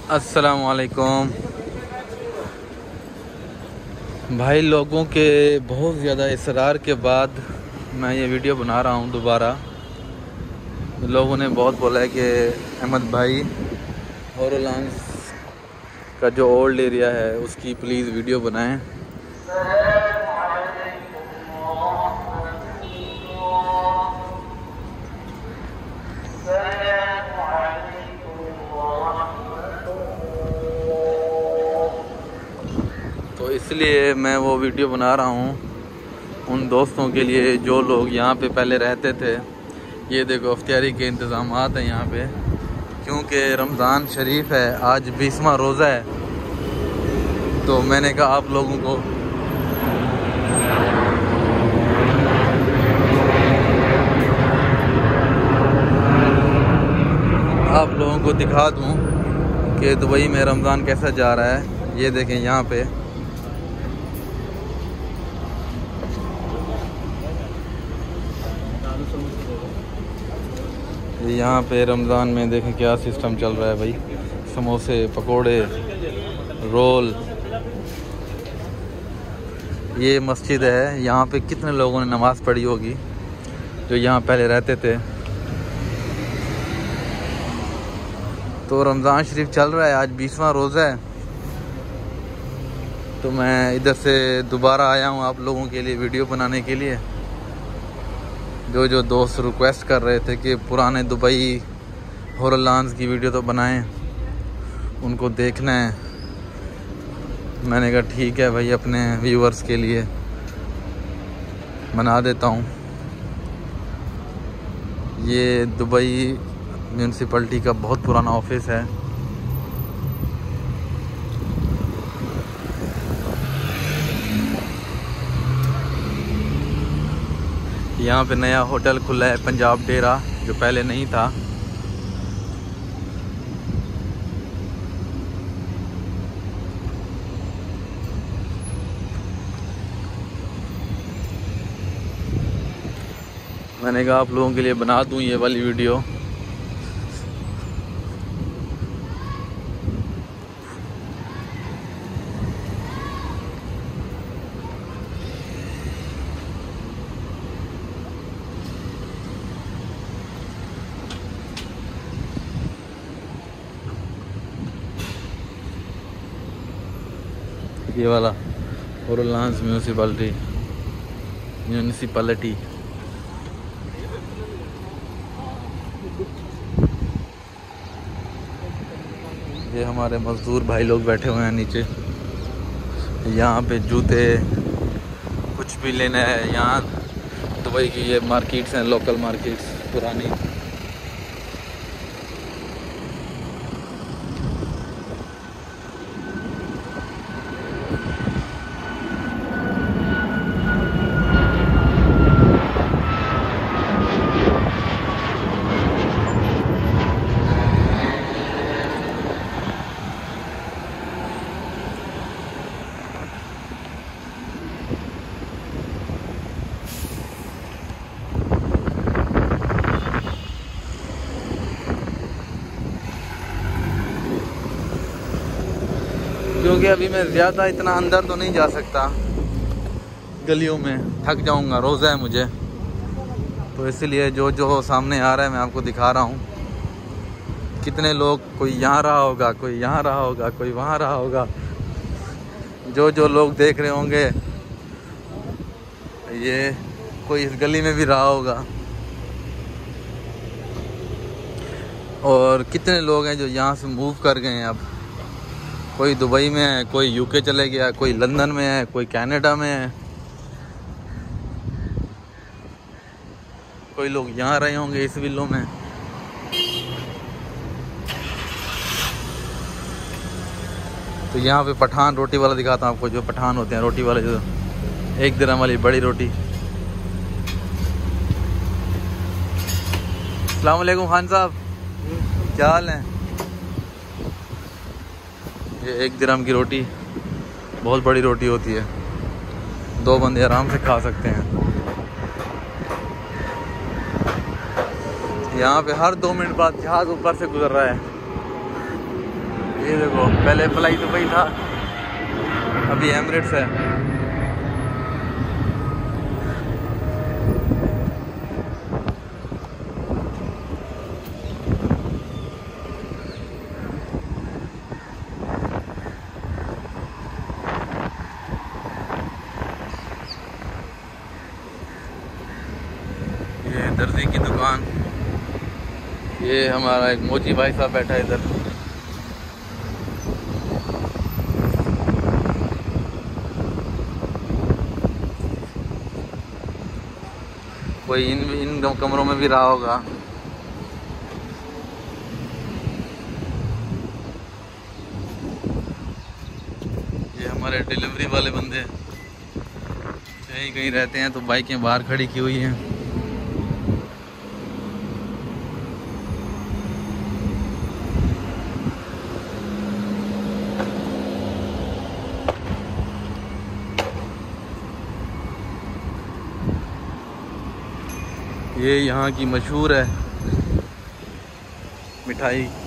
अस्सलामुअलैकुम भाई। लोगों के बहुत ज़्यादा इसरार के बाद मैं ये वीडियो बना रहा हूँ दोबारा। लोगों ने बहुत बोला है कि अहमद भाई हॉरोलांस का जो ओल्ड एरिया है उसकी प्लीज़ वीडियो बनाएं। तो इसलिए मैं वो वीडियो बना रहा हूँ उन दोस्तों के लिए जो लोग यहाँ पे पहले रहते थे। ये देखो इफ्तियारी के इंतज़ामात हैं यहाँ पे, क्योंकि रमज़ान शरीफ है, आज 20वां रोज़ा है। तो मैंने कहा आप लोगों को दिखा दूँ कि दुबई में रमज़ान कैसा जा रहा है। ये देखें यहाँ पे रमज़ान में देखें क्या सिस्टम चल रहा है भाई। समोसे, पकोड़े, रोल। ये मस्जिद है, यहाँ पे कितने लोगों ने नमाज़ पढ़ी होगी जो यहाँ पहले रहते थे। तो रमज़ान शरीफ चल रहा है, आज 20वां रोज़ा है। तो मैं इधर से दोबारा आया हूँ आप लोगों के लिए वीडियो बनाने के लिए। जो दोस्त रिक्वेस्ट कर रहे थे कि पुराने दुबई हॉरोलांस की वीडियो तो बनाएं, उनको देखना है। मैंने कहा ठीक है भाई, अपने व्यूअर्स के लिए बना देता हूँ। ये दुबई म्यूनसिपलिटी का बहुत पुराना ऑफिस है। यहाँ पे नया होटल खुला है पंजाब डेरा, जो पहले नहीं था। मैंने कहा आप लोगों के लिए बना दूं ये वाली वीडियो। ये वाला हॉरोलांस म्यूनसिपलिटी। ये हमारे मजदूर भाई लोग बैठे हुए हैं नीचे। यहाँ पे जूते कुछ भी लेना है, यहाँ दुबई की ये मार्केट्स हैं, लोकल मार्केट्स पुरानी। क्योंकि अभी मैं ज़्यादा इतना अंदर तो नहीं जा सकता गलियों में, थक जाऊंगा, रोज़ा है मुझे। तो इसलिए जो सामने आ रहा है मैं आपको दिखा रहा हूँ। कितने लोग, कोई यहाँ रहा होगा, कोई यहाँ रहा होगा, कोई वहाँ रहा होगा। जो लोग देख रहे होंगे, ये कोई इस गली में भी रहा होगा। और कितने लोग हैं जो यहाँ से मूव कर गए हैं। अब कोई दुबई में है, कोई यूके चले गया, कोई लंदन में है, कोई कनाडा में है, कोई लोग यहाँ रहे होंगे इस विलों में। तो यहाँ पे पठान रोटी वाला दिखाता हूँ आपको, जो पठान होते हैं रोटी वाले, जो 1 दिरहम वाली बड़ी रोटी। अस्सलाम वालेकुम खान साहब, क्या हाल है? ये 1 दिरहम की रोटी बहुत बड़ी रोटी होती है, 2 बंदे आराम से खा सकते हैं। यहाँ पे हर 2 मिनट बाद जहाज ऊपर से गुजर रहा है। ये देखो, पहले फ्लाई दुबई था, अभी एमिरेट्स है। ये दर्जी की दुकान, ये हमारा एक मोची भाई साहब बैठा है इधर। कोई इन कमरों में भी रहा होगा। ये हमारे डिलीवरी वाले बंदे यहीं कहीं रहते हैं, तो बाइकें बाहर खड़ी की हुई हैं। ये यहाँ की मशहूर है मिठाई।